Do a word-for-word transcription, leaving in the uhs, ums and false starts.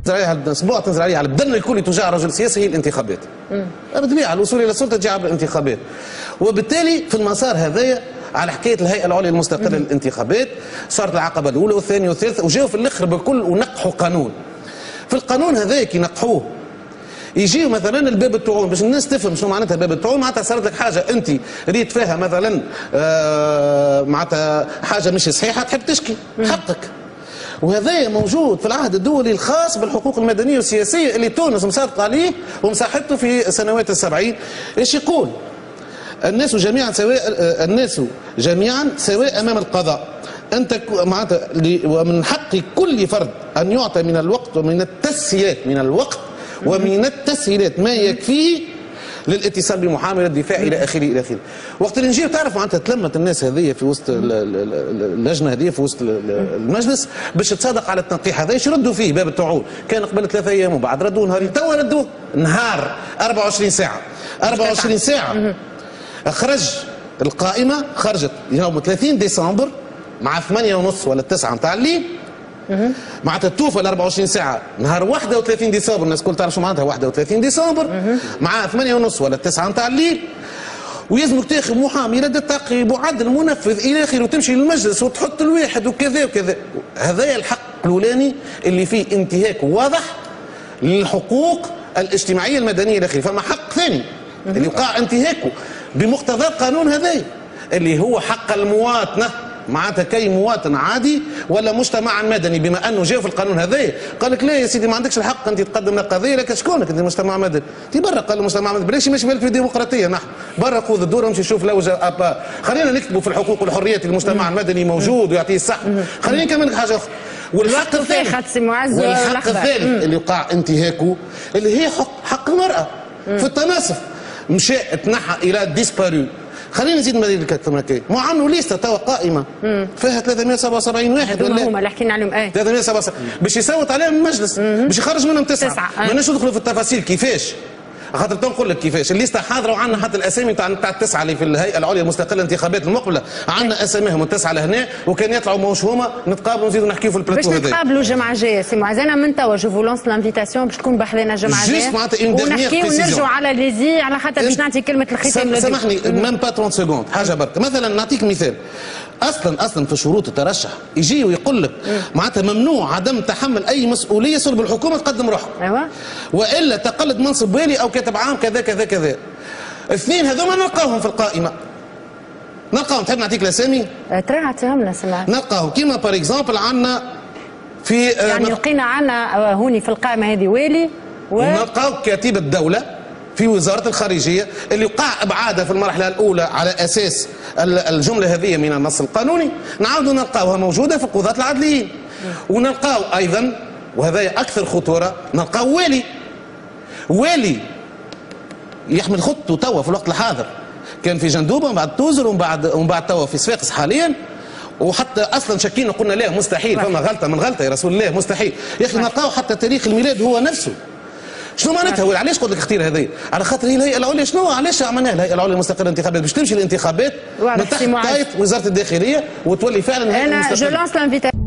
تنزل عليها الاسبوع، تنزل عليها على البدن الكلي تجاه رجل سياسي هي الانتخابات. بالطبيعه الوصول الى السلطه تجي عبر الانتخابات. وبالتالي في المسار هذايا على حكايه الهيئه العليا المستقله للانتخابات صارت العقبه الاولى والثانيه والثالثه وجاوا في الاخر بالكل ونقحوا قانون. في القانون هذايا كي نقحوه يجيو مثلا الباب الطعون باش الناس تفهم شنو معناتها باب الطعون. معناتها صارت لك حاجه انت ريت فيها مثلا آه معناتها حاجه مش صحيحه تحب تشكي حقك. وهذا موجود في العهد الدولي الخاص بالحقوق المدنيه والسياسيه اللي تونس مصادقه عليه ومصاحبته في سنوات السبعين. ايش يقول؟ الناس جميعا سواء الناس جميعا سواء امام القضاء. انت معناتها ومن حق كل فرد ان يعطى من الوقت ومن التسهيلات من الوقت ومن التسهيلات ما يكفيه للاتصال بمحامي الدفاع الى اخره الى اخره. وقت اللي نجيو تعرف معناتها تلمت الناس هذه في وسط اللجنه هذه في وسط المجلس باش تصادق على التنقيح هذا. ايش ردوا فيه باب الطعون؟ كان قبل ثلاثة ايام وبعد ردوا نهارين، توا ردوه نهار أربعة وعشرين ساعه. أربعة وعشرين ساعه خرج القائمه، خرجت يوم ثلاثين ديسمبر مع ثمانية ونص ولا تسعة نتاع الليل. معناتها توفى ال أربعة وعشرين ساعه نهار واحد وثلاثين ديسمبر. الناس الكل تعرف شو معناتها واحد وثلاثين ديسمبر مع ثمانية ونص ولا تسعة نتاع الليل. ويلزمك تاخذ محامي لدى التعقيب وعدل منفذ الى اخره وتمشي للمجلس وتحط الواحد وكذا وكذا. هذا الحق الاولاني اللي فيه انتهاك واضح للحقوق الاجتماعيه المدنيه الى اخره. فما حق ثاني اللي وقع انتهاكه بمقتضى القانون هذا اللي هو حق المواطنه. معناتها كي مواطن عادي ولا مجتمع مدني بما انه جاء في القانون هذايا قال لك لا يا سيدي ما عندكش الحق انت تقدم لك قضيه. لك شكونك انت مجتمع مدني؟ انت برا. قال المجتمع مدني بلاش ماشي بالك في الديمقراطيه. نحن برا خذ الدور وامشي شوف لوجه ابا. خلينا نكتبوا في الحقوق والحريات المجتمع المدني موجود ويعطيه الصح. خلينا نكمل حاجه اخرى. والحق الثالث والحق الثالث اللي وقع انتهاكه اللي هي حق حق المراه في التناصف. مشى تنحى الى ديسبارو. خلينا نزيد مدينه الكتمكيه ما عملوا ليسته توا قائمه فيها ثلاثمائة وسبعة وسبعين واحد ولا هما اللي حكينا عليهم ايه ثلاثمائة وسبعة وسبعين باش يصوت عليهم المجلس باش يخرج منهم تسعه. ماناش ندخلوا في التفاصيل كيفاش خاطر تنقول لك كيفاش الليسته حاضره وعندنا حتى الاسامي تاع تاع التسعه اللي في الهيئه العليا المستقله للانتخابات المقبله. عندنا اساميهم التسعه لهنا وكان يطلعوا ماهوش هما. نتقابلوا نزيدوا نحكيوا في البلاتو هذا باش نتقابلوا الجمعه الجايه سي معز. انا من توا جو لونس لانفيتاسيون باش تكون بحذنا الجمعه الجايه ونحكيوا ونرجعوا على ليزي على خاطر باش نعطي كلمه الختام. سامحني ميم با ثلاثين سكوند حاجه برك. مثلا نعطيك مثال. اصلا اصلا في شروط الترشح يجي ويقول لك معناتها ممنوع عدم تحمل اي مسؤوليه صلب الحكومه تقدم روحها. ايوه والا تقلد منصب والي او كاتب عام كذا كذا كذا. الاثنين هذوما نلقاهم في القائمه. نلقاهم. تحب نعطيك الاسامي؟ ترى اعطيهم لنا سمعت. نلقاهم كيما بار اكزومبل عندنا في يعني لقينا عندنا هوني في القائمه هذه والي و نلقاو كاتب الدوله في وزاره الخارجيه اللي وقع ابعادها في المرحله الاولى على اساس الجمله هذه من النص القانوني. نعاودوا نلقاوها موجوده في القضاة العدليين. ونلقاو ايضا وهذا اكثر خطوره نلقاو والي والي يحمل خطه توا في الوقت الحاضر. كان في جندوبه ومن بعد توزر ومن بعد ومن بعد توا في صفاقس حاليا. وحتى اصلا شكينا قلنا لا مستحيل فما غلطه من غلطه يا رسول الله مستحيل. يا اخي نلقاو حتى تاريخ الميلاد هو نفسه. شنو معناتها؟ علاش قلت لك اختير هذه؟ على خاطر هي الهيئه العليا. شنو علاش عملناها الهيئه العليا المستقله للانتخابات؟ باش تمشي الانتخابات من تحت طاية وزاره الداخليه وتولي فعلا انا جو لانس